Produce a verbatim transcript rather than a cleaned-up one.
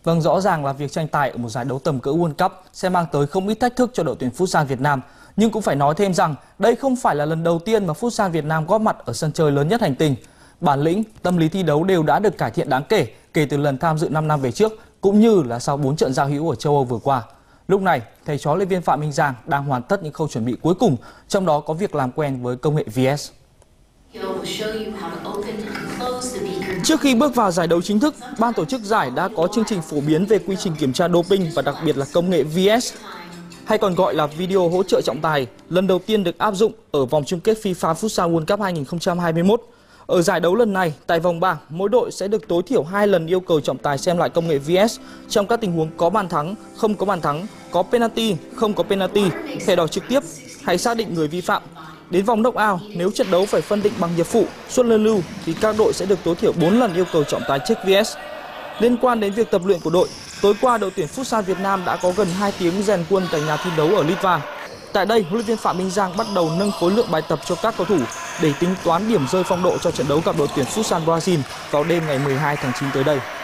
Vâng, rõ ràng là việc tranh tài ở một giải đấu tầm cỡ World Cup sẽ mang tới không ít thách thức cho đội tuyển Futsal Việt Nam. Nhưng cũng phải nói thêm rằng đây không phải là lần đầu tiên mà Futsal Việt Nam góp mặt ở sân chơi lớn nhất hành tinh. Bản lĩnh, tâm lý thi đấu đều đã được cải thiện đáng kể kể từ lần tham dự năm năm về trước, cũng như là sau bốn trận giao hữu ở châu Âu vừa qua. Lúc này, thầy trò luyện viên Phạm Minh Giang đang hoàn tất những khâu chuẩn bị cuối cùng, trong đó có việc làm quen với công nghệ vê ét. Trước khi bước vào giải đấu chính thức, ban tổ chức giải đã có chương trình phổ biến về quy trình kiểm tra doping và đặc biệt là công nghệ vê ét, hay còn gọi là video hỗ trợ trọng tài, lần đầu tiên được áp dụng ở vòng chung kết FIFA Futsal World Cup hai nghìn không trăm hai mươi mốt. Ở giải đấu lần này, tại vòng bảng, mỗi đội sẽ được tối thiểu hai lần yêu cầu trọng tài xem lại công nghệ vê ét trong các tình huống có bàn thắng, không có bàn thắng, có penalty, không có penalty, thẻ đỏ trực tiếp hay xác định người vi phạm. Đến vòng knock-out, nếu trận đấu phải phân định bằng hiệp phụ, suất luân lưu thì các đội sẽ được tối thiểu bốn lần yêu cầu trọng tài check vê ét. Liên quan đến việc tập luyện của đội, tối qua đội tuyển Futsal Việt Nam đã có gần hai tiếng rèn quân tại nhà thi đấu ở Litva. Tại đây, huấn luyện viên Phạm Minh Giang bắt đầu nâng khối lượng bài tập cho các cầu thủ để tính toán điểm rơi phong độ cho trận đấu gặp đội tuyển Futsal Brazil vào đêm ngày mười hai tháng chín tới đây.